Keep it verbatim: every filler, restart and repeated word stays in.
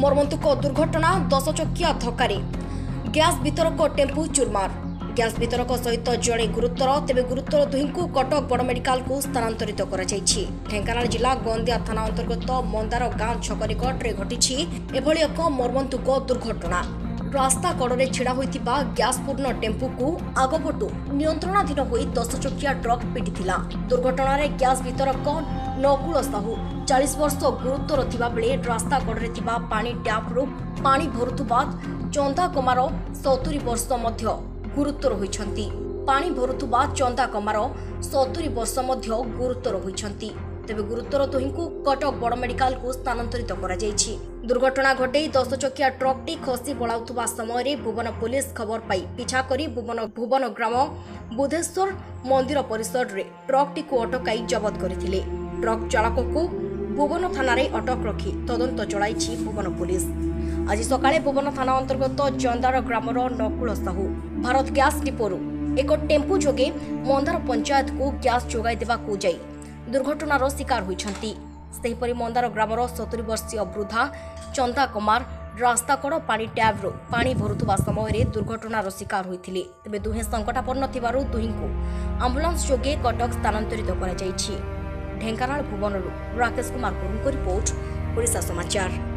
मर्मन्तुक दुर्घटना दस चकिया धक्के गैस वितरक टेम्पू चुरमार। गैस वितरक सहित जड़े गुरुतर तेज गुरुतर दुही को कटक बड़ मेडिकल को स्थानांतरित कर ढेंकानाल जिला गोंदिया थाना अंतर्गत मंदार गांव छक निकटने घटी एभली एक मर्मन्तुक दुर्घटना। रास्ता कड़े छिड़ा होइतिबा गैस पूर्ण टेम्पू को आगपटू नियंत्रणाधीन होई दस चकिया ट्रक पिटिथिला। दुर्घटना रे गैस वितरक नकुल साहू चालीस वर्ष गुरुतर थिबा बेले रास्ता कड़े थिबा पानी ट्याप रु पानी भरुथुबा चंदा कमार सत्तरी वर्ष मध्य गुरुतर होइछंती। पानी भरुथुबा चंदा कमार सत्तरी वर्ष मध्य गुरुतर होइछंती। तेबे गुरुतर दुही को कटक बड़ मेडिकल को स्थानांतरित करा जायछि। दुर्घटना घटे दस चकिया ट्रक टी खसी पलाउथुबा समय रे भुवन पुलिस खबर पाई पिछा करी भुवन भुवन ग्राम बुधेश्वर मंदिर परिसर रे ट्रक टी को अटकाई जबत करथिले। ट्रक चालक को भुवन थाना रे अटक रखी तदंत चलाइछि भुवन पुलिस। आज सकाळे भुवन थाना अंतर्गत जंदार ग्रामर नकुल साहू भारत गैस डिपोरु एक टेम्पू जोगे मंदार पंचायत को गैस जोगाई देबा को जाई दुर्घटनार शिकार होइछंती। सेहिपरि मंदार ग्रामर सत्तरी वर्षीय वृद्धा चंदा कुमार रास्ता कड़ पानी ट्याब्रु पानी भरुथुबा समय रे दुर्घटनार शिकार होइथिले। तेबे दुहे संकटापन्न थिबारु दुहींकु आम्बुलांस जोगे कटक स्थानांतरित करा जायछि। ढेंकानाल भुवनरु राकेश कुमार गुरुंको रिपोर्ट ओडिशा समाचार।